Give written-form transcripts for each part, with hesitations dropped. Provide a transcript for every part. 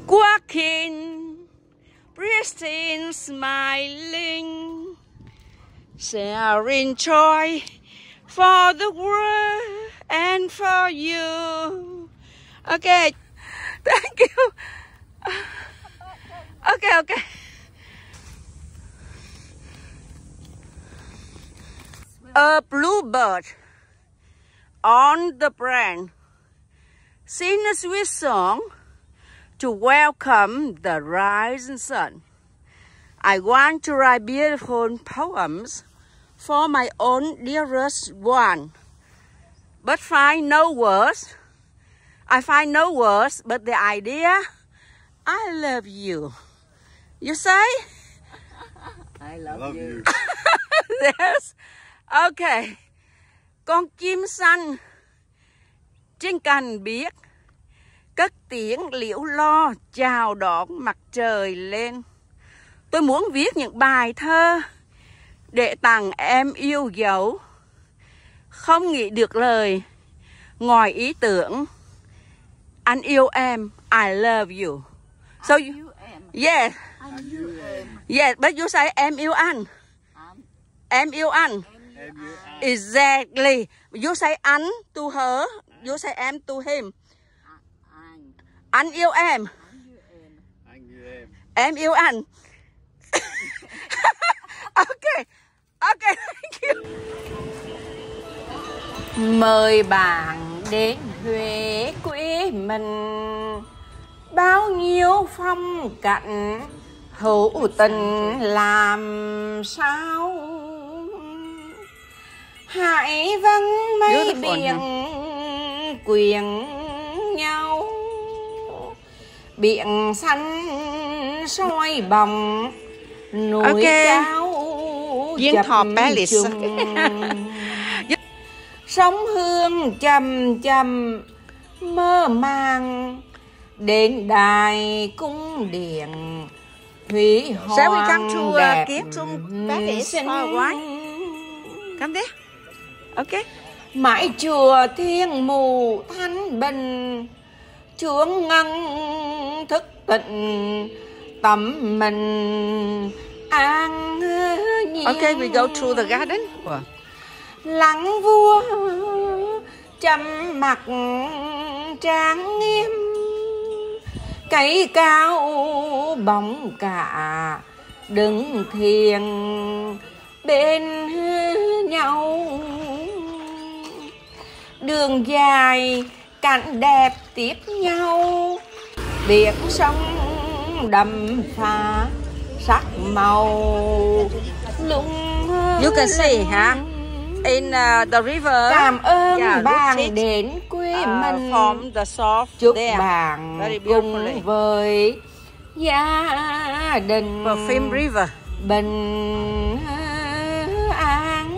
walking, pristine, smiling, sharing joy for the world and for you. Okay, thank you. Okay. A bluebird on the branch sing a sweet song to welcome the rising sun. I want to write beautiful poems for my own dearest one, but find no words. I find no words but the idea I love you. You say? I love you. Yes. Okay. Con chim xanh trên cành biếc cất tiếng liễu lo chào đón mặt trời lên. Tôi muốn viết những bài thơ để tặng em yêu dấu. Không nghĩ được lời ngoài ý tưởng anh yêu em. I love you. So you, yes. Yes, but you say em yêu anh. Em yêu anh. Exactly. You say anh to her. You say em to him. Anh yêu em. Em yêu anh. Okay, thank you. Mời bạn đến Huế quê mình, bao nhiêu phong cảnh hữu tình làm sao. Hãy vâng mây biển quyện nhau, biển xanh soi bồng núi cao chập trùng. Sóng hương chầm chầm mơ màng đến đài cung điện thủy hoàng đẹp xinh. Come there. Okay. Mãi chùa Thiên Mù thanh bình, chuông ngân thức tịnh tâm mình an nhiên. Okay, we go through the garden. Wow. Lăng vua trầm mặc trang nghiêm, cây cao bóng cả đứng thiền bên nhau. Đường dài cảnh đẹp tiếp nhau, biển sông đầm phá sắc màu lung. You can see, huh? In the river. Cảm ơn bạn đến quê mình. From the soft. Chúc bạn cùng với gia đình Perfume River bình an.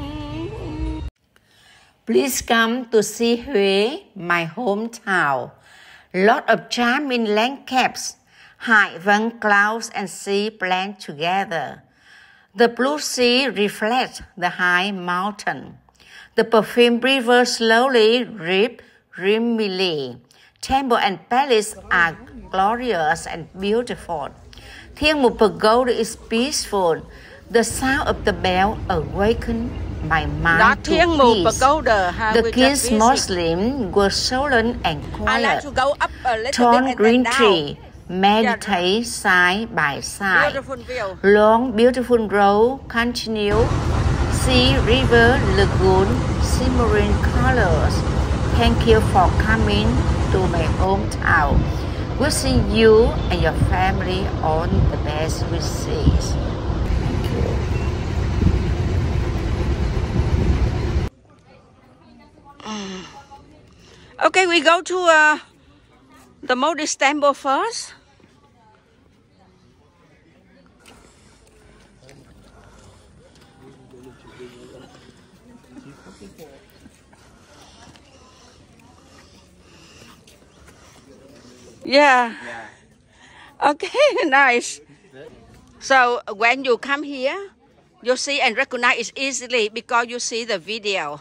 Please come to see Huế, my hometown. Lot of charming landscapes, high vâng clouds and sea blend together. The blue sea reflects the high mountain. The Perfume River slowly rips dreamily. Temple and palace are glorious and beautiful. Thiên Mục Pagoda is peaceful. The sound of the bell awakens my mind to peace. The king's Muslims were solemn and quiet. Tall green tree meditate side by side. Long beautiful road continue. Sea, river, lagoon, shimmering colors. Thank you for coming to my hometown. Wishing you and your family all the best wishes. Thank you. Okay, we go to the Buddhist temple first. Yeah. Okay, nice. So when you come here, you see and recognize it easily because you see the video.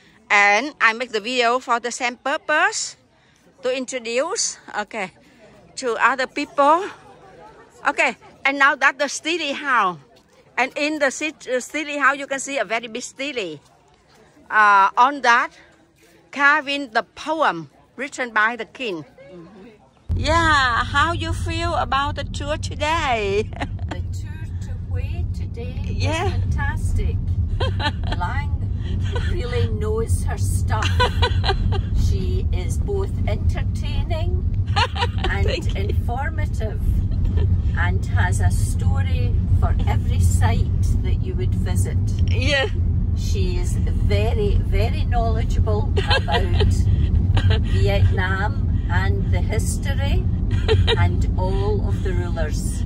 And I make the video for the same purpose to introduce. Okay. to other people. Okay, and now that's the Steely house. And in the Steely house, you can see a very big Steely. On that, carving the poem written by the king. Yeah, how you feel about the tour today? The tour to Hue today is fantastic. Lang really knows her stuff. She is both entertaining and informative, and has a story for every site that you would visit. Yeah. She is very, very knowledgeable about Vietnam and the history and all of the rulers.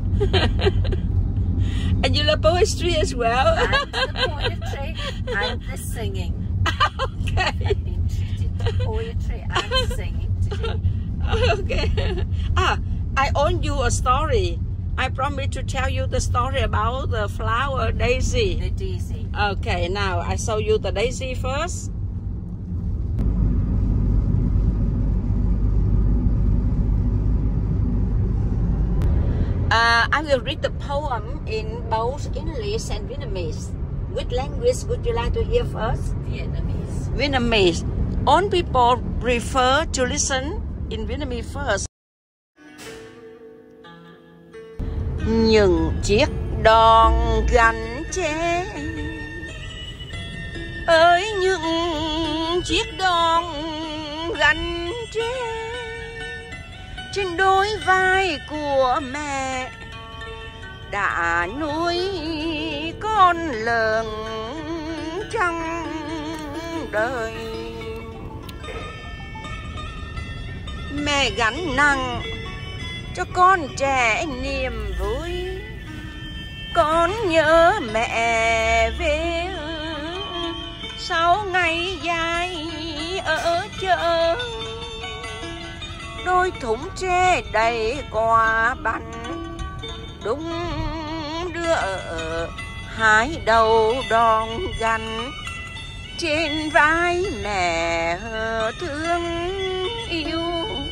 And you love poetry as well? And the poetry and the singing. Okay. I've been treated to poetry and singing today. Okay. I owe you a story. I promised to tell you the story about the flower daisy. The daisy. Okay, now I show you the daisy first. I will read the poem in both English and Vietnamese. Which language would you like to hear first? Vietnamese. Vietnamese. All people prefer to listen in Vietnamese first. Những chiếc đòn gánh tre ơi, những chiếc đòn gánh tre trên đôi vai của mẹ đã nuôi con lợn trong đời. Mẹ gánh nặng cho con trẻ niềm vui, con nhớ mẹ về sau ngày dài ở chợ. Đôi thúng tre đầy quả bánh đúng đưa ở hai đầu đòn gánh, trên vai mẹ thương yêu.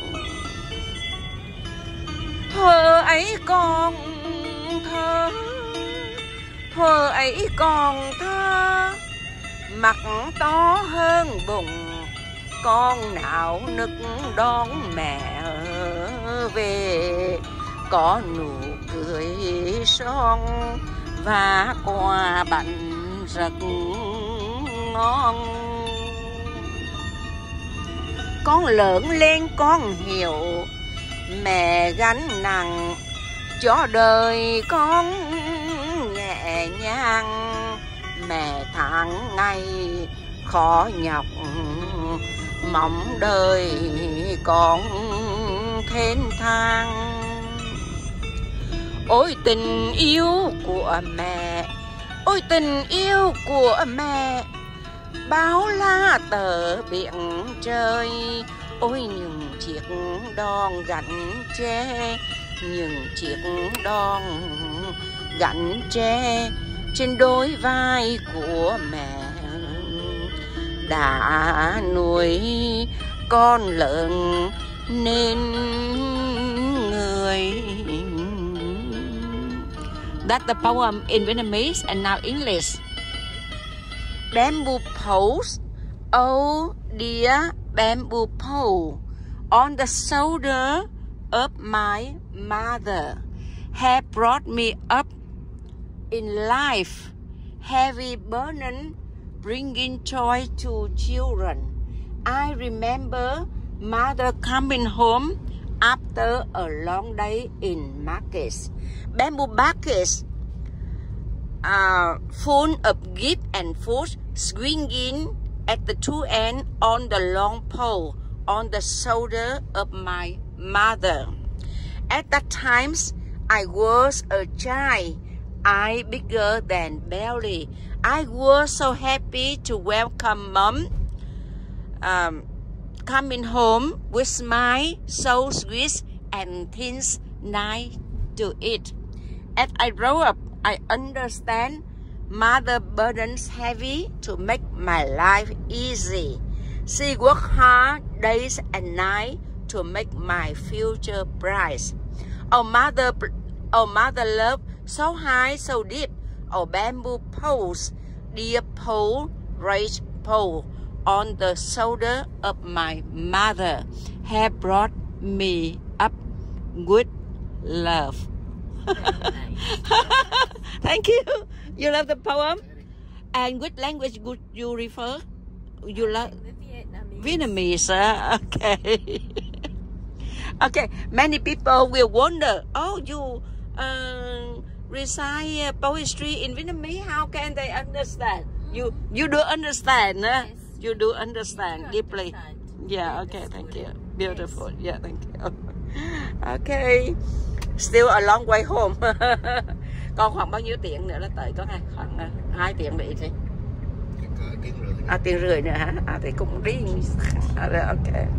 Thơ ấy còn thơ, thơ ấy còn thơ, mặt to hơn bụng, con nào nức đón mẹ về, có nụ cười son và quà bánh rất ngon. Con lớn lên con hiểu mẹ gánh nặng cho đời con nhẹ nhàng. Mẹ tháng ngày khó nhọc mong đời con thênh thang. Ôi tình yêu của mẹ, ôi tình yêu của mẹ, bao la tờ biển trời. Ôi những chiếc đòn gánh tre, những chiếc đòn gánh tre trên đôi vai của mẹ đã nuôi con lợn nên người. That's the poem in Vietnamese and now English. Bamboo poles, oh dear bamboo pole, on the shoulder of my mother, have brought me up in life, heavy burden, bringing joy to children. I remember mother coming home after a long day in markets. Bamboo baskets full of gifts and food swinging at the two ends on the long pole on the shoulder of my mother. At that time, I was a child, eye bigger than belly. I was so happy to welcome Mom coming home with smile so sweet and things nice to eat. As I grow up, I understand mother burdens heavy to make my life easy. She worked hard days and nights to make my future bright. Oh mother love, so high, so deep. Oh bamboo poles, dear pole, raised pole, on the shoulder of my mother, have brought me up with love. Thank you. You love the poem? And which language would you refer? You love Vietnamese. Okay. Okay. Many people will wonder, oh, you recite poetry in Vietnamese. How can they understand? You do understand, yes. You do understand deeply. Yeah. Okay. Thank you. Beautiful. Yeah. Thank you. Okay. Still a long way home. Còn khoảng bao nhiêu tiếng nữa là tới có khoảng 2 tiếng nữa chứ? Tiếng rưỡi nữa hả? Thì cũng đi. Ok.